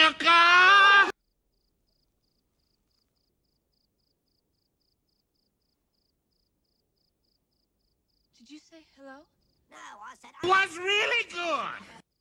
sucker! Did you say hello? No, I said... Was really good!